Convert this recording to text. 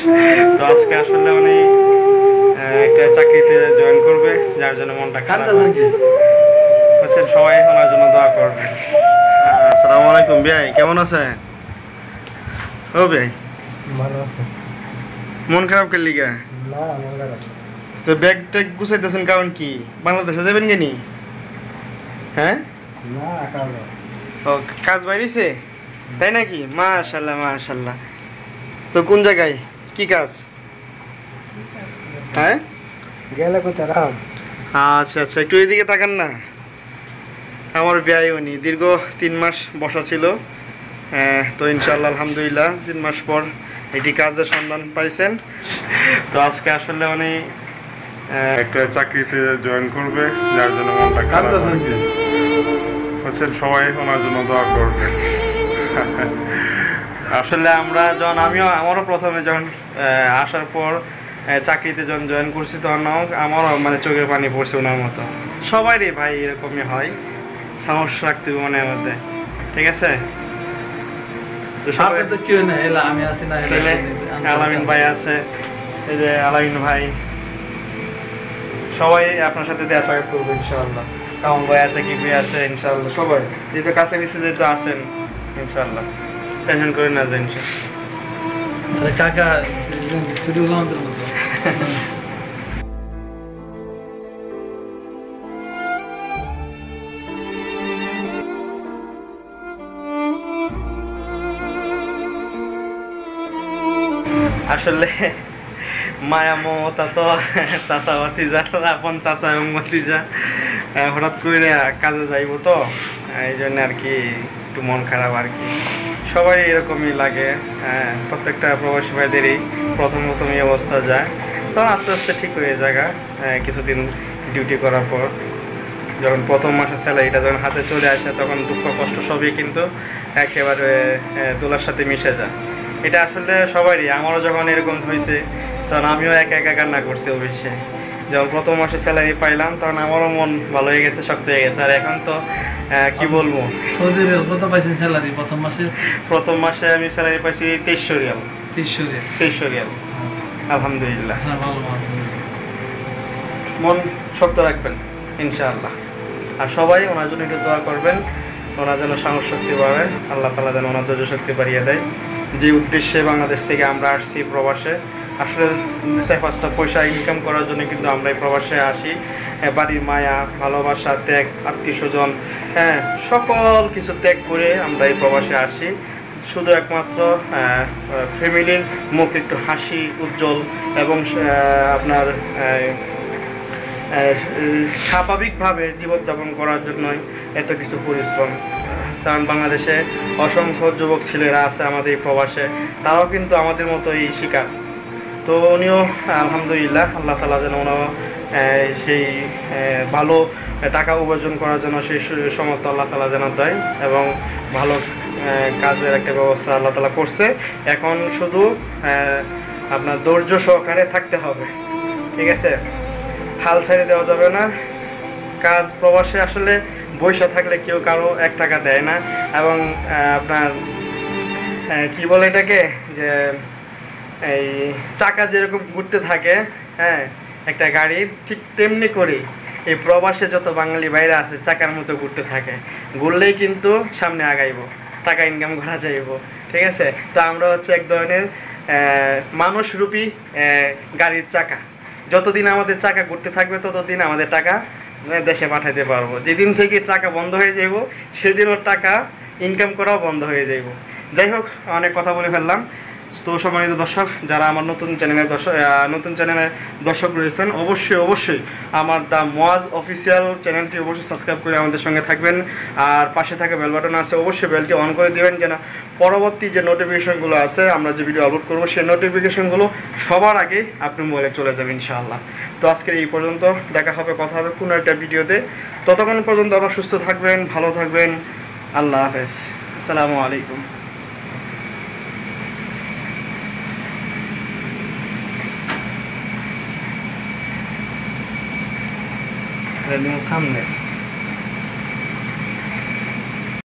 তো আজকে আসলে উনি একটা চাকরিতে জয়েন করবে, যার জন্য মনটা খারাপ। বুঝছেন, সবাই ওনার জন্য দোয়া করবে। আসসালামু আলাইকুম ভাই, কেমন আছেন? ও ভাই ভালো আছে। মন খারাপ কে লিগা? না মন খারাপ। তো ব্যাগ ট্যাগ গুছাইতেছেন কারণ কি? বাংলাদেশে যাবেন কেনি? হ্যাঁ না কাজ। ও কাজ বাইরেছে তাই নাকি? মাশাল্লাহ মাশাল্লাহ। তো কোন জায়গায় কি কাজ? হ্যাঁ গেলে কোথায় রাম? আচ্ছা আচ্ছা, একটু এদিকে তাকান না। আমার ব্যয় উনি দীর্ঘ 3 মাস বসা ছিল, তো ইনশাল্লাহ আলহামদুলিল্লাহ 3 মাস পর এটি কাজের সন্ধান পাইছেন। তো আজকে আসলে উনি একটা চাকরিতে জয়েন করবে, যার জন্য মনটা খারাপ। বুঝছেন, সবাই ওনার জন্য দোয়া করবে। আসলে আমরা যখন আমারও প্রথমে যখন আসার পর চাকরিতে যখন জয়েন করছি, তখন আমারও মানে চোখের পানি পড়ছে ওনার মতো। সবারই ভাই এরকমই হয়, সাহস রাখতে হবে মনের মধ্যে, ঠিক আছে? আলামিন ভাই আছে, এই যে আলামিন ভাই, সবাই আপনার সাথে দেখা সাক্ষাৎ করবো ইনশাআল্লাহ। কামন ভাই আছে, কি ভাই আছে, ইনশাআল্লাহ সবাই যেহেতু কাছে মিশে যেহেতু আছেন, ইনশাআল্লাহ টেনশন করে না যায় ইনশাআল্লাহ। কাকা শুধু আসলে মায়া মমতা তো চাচা ভাতিজা, আপন চাচা এবং ভাতিজা হঠাৎ করে কাজে যাইব, তো এই জন্য আর কি একটু মন খারাপ আর কি। সবাই এরকমই লাগে, প্রত্যেকটা প্রবাসী ভাইদেরই প্রথম এই অবস্থা যায়, তখন আস্তে আস্তে ঠিক হয়ে যায়। কিছুদিন ডিউটি করার পর যখন প্রথম মাসের স্যালারিটা যখন হাতে চলে আসে, তখন দুঃখ কষ্ট সবই কিন্তু একেবারে দোলার সাথে মিশে যায়। এটা আসলে সবারই, আমারও যখন এরকম হয়েছে তখন আমিও একা একা কান্না করছি অবশ্যই। যখন প্রথম মাসে স্যালারি পাইলাম তখন আমারও মন ভালো হয়ে গেছে, শক্ত হয়ে গেছে। আর এখন তো কি বলবো, সৌদি আরবে কত পাইছেন স্যালারি প্রথম মাসে? প্রথম মাসে আমি স্যালারি পাইছি 2300 রিয়াল। 2300 রিয়াল, আলহামদুলিল্লাহ। হ্যাঁ ভালো। মন শক্ত রাখবেন ইনশাআল্লাহ, আর সবাই ওনার জন্য একটু দোয়া করবেন, ওনার যেন সাহস শক্তি বাড়ে, আল্লাহ তাআলা যেন ওনার ধৈর্য শক্তি বাড়িয়ে দেয়। যে উদ্দেশ্যে বাংলাদেশ থেকে আমরা আসছি প্রবাসে, আসলে 4-5টা পয়সা ইনকাম করার জন্য কিন্তু আমরা এই প্রবাসে আসি। বাড়ির মায়া, ভালোবাসা, ত্যাগ, আত্মীয় স্বজন, সকল কিছু ত্যাগ করে আমরা এই প্রবাসে আসি শুধু একমাত্র ফ্যামিলির মুখ একটু হাসি উজ্জ্বল এবং আপনার স্বাভাবিকভাবে জীবনযাপন করার জন্যই এত কিছু পরিশ্রম। কারণ বাংলাদেশে অসংখ্য যুবক ছেলেরা আছে আমাদের এই প্রবাসে, তারাও কিন্তু আমাদের মতোই শিকার। তো উনিও আলহামদুলিল্লাহ, আল্লাহ তাআলা যেন ওনারা সেই ভালো টাকা উপার্জন করার জন্য সেই সমর্থ আল্লাহ তাআলা যেন দেয়, এবং ভালো কাজের একটা ব্যবস্থা আল্লাহ তাআলা করছে। এখন শুধু আপনার ধৈর্য সহকারে থাকতে হবে, ঠিক আছে? হাল ছেড়ে দেওয়া যাবে না। কাজ প্রবাসে আসলে বৈশা থাকলে কেউ কারো 1 টাকা দেয় না, এবং আপনার কি বলে এটাকে, যে এই চাকা যেরকম ঘুরতে থাকে একটা গাড়ির, ঠিক তেমনি করে এই প্রবাসে যত বাঙালি বাইরে আছে চাকার মতো ঘুরতে থাকে, ঘুরলেই কিন্তু সামনে আগাইব, টাকা ইনকাম করা যাইব, ঠিক আছে? তো আমরা হচ্ছে এক ধরনের মানুষরূপী গাড়ির চাকা। যতদিন আমাদের চাকা ঘুরতে থাকবে ততদিন আমাদের টাকা দেশে পাঠাতে পারবো। যেদিন থেকে টাকা বন্ধ হয়ে যাইব সেদিন ওর টাকা ইনকাম করাও বন্ধ হয়ে যাইব। যাই হোক, অনেক কথা বলে ফেললাম। তো সম্মানিত দর্শক, যারা আমার নতুন চ্যানেলের দর্শক রয়েছেন, অবশ্যই আমার দ্য মোয়াজ অফিসিয়াল চ্যানেলটি অবশ্যই সাবস্ক্রাইব করে আমাদের সঙ্গে থাকবেন। আর পাশে থাকা বেল বাটন আছে, অবশ্যই বেলটি অন করে দেবেন, যেন পরবর্তী যে নোটিফিকেশনগুলো আছে, আমরা যে ভিডিও আপলোড করবো সেই নোটিফিকেশনগুলো সবার আগে আপনি মোবাইলে চলে যাবেন ইনশাআল্লাহ। তো আজকের এই পর্যন্ত, দেখা হবে, কথা হবে কোনো একটা ভিডিওতে। ততক্ষণ পর্যন্ত আপনারা সুস্থ থাকবেন, ভালো থাকবেন। আল্লাহ হাফেজ, আসসালামু আলাইকুম। থামলে